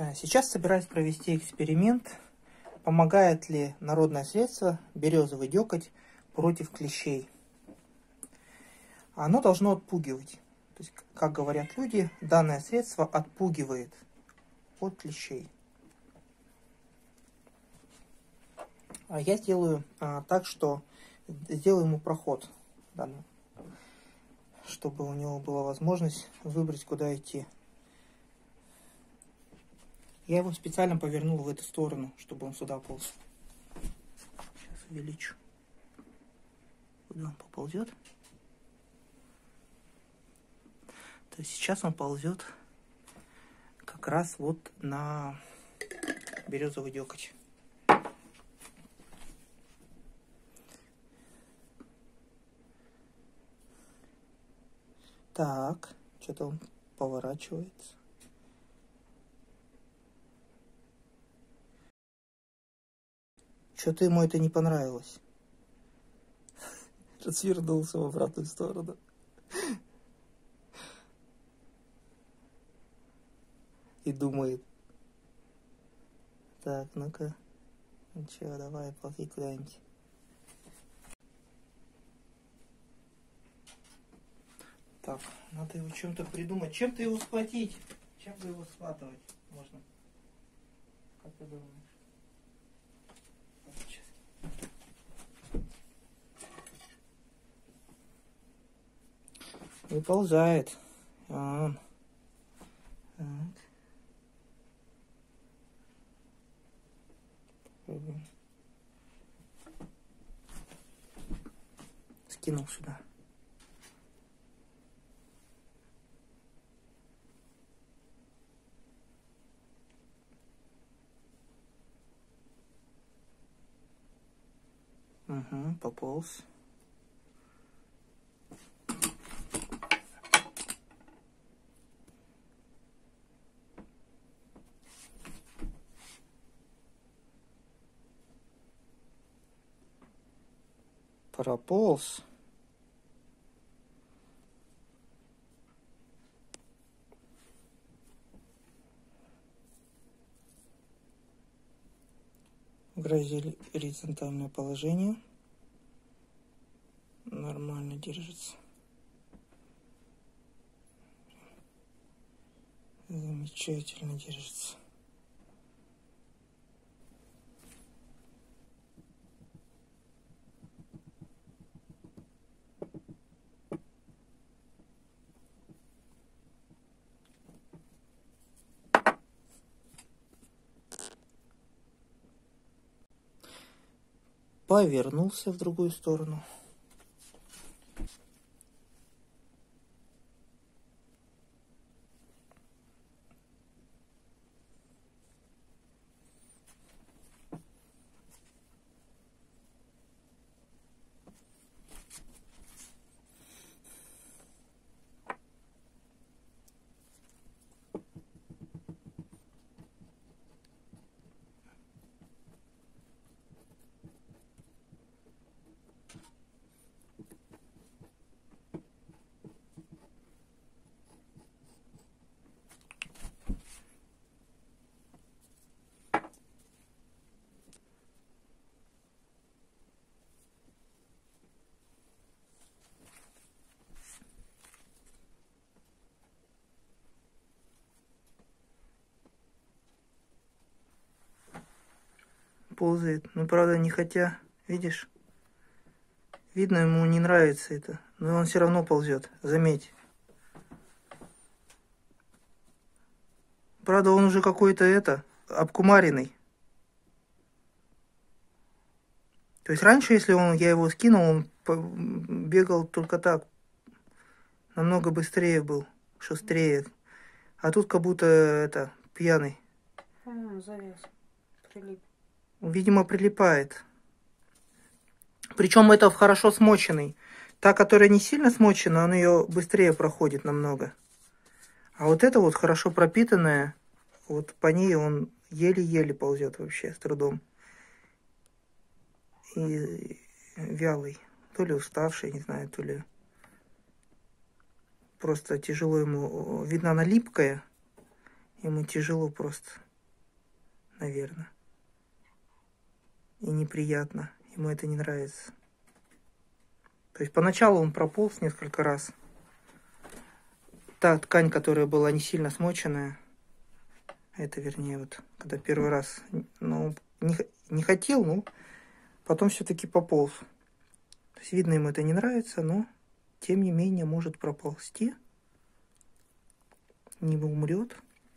Сейчас собираюсь провести эксперимент, помогает ли народное средство березовый дёкоть против клещей. Оно должно отпугивать. То есть, как говорят люди, данное средство отпугивает от клещей. А я сделаю так, что сделаю ему проход, чтобы у него была возможность выбрать, куда идти. Я его специально повернул в эту сторону, чтобы он сюда полз. Сейчас увеличу. Куда он поползет? То есть сейчас он ползет как раз вот на березовый дёкоть. Так, что-то он поворачивается. Что-то ему это не понравилось. Развернулся в обратную сторону. И думает. Так, ну-ка. Ну что, давай, ползи куда-нибудь. Так, надо его чем-то придумать. Чем-то его схватить. Чем-то его схватывать можно. Как ты думаешь? Выползает. Так. Попробуем. Скинул сюда. Угу, пополз. Прополз. Горизонтальное положение. Нормально держится. Замечательно держится. Повернулся в другую сторону. Ползает. Ну, правда, не хотя. Видишь? Видно, ему не нравится это. Но он все равно ползет. Заметь. Правда, он уже какой-то обкумаренный. То есть раньше, если я его скинул, он бегал только так. Намного быстрее был. Шустрее. А тут как будто пьяный. Завес. Прилип. Видимо, прилипает. Причем это хорошо смоченный. Та, которая не сильно смочена, он ее быстрее проходит намного. А вот эта вот хорошо пропитанная, вот по ней он еле-еле ползет вообще, с трудом. И вялый. То ли уставший, не знаю, то ли просто тяжело ему. Видно, она липкая. Ему тяжело просто. наверное. И неприятно. Ему это не нравится. То есть поначалу он прополз несколько раз. Та ткань, которая была не сильно смоченная, это, вернее, вот, когда первый раз, ну, не хотел, но потом все-таки пополз. То есть, видно, ему это не нравится, но, тем не менее, может проползти. Не умрет.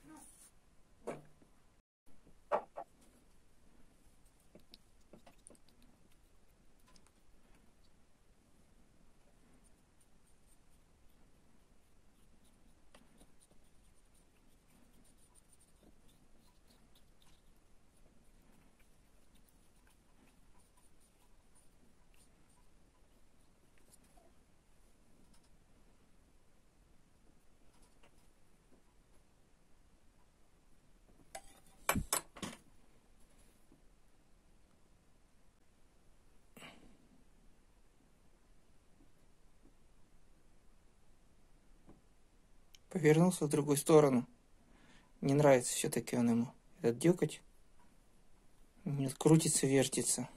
Повернулся в другую сторону. Не нравится все-таки он ему. Этот дюкоть крутится, вертится.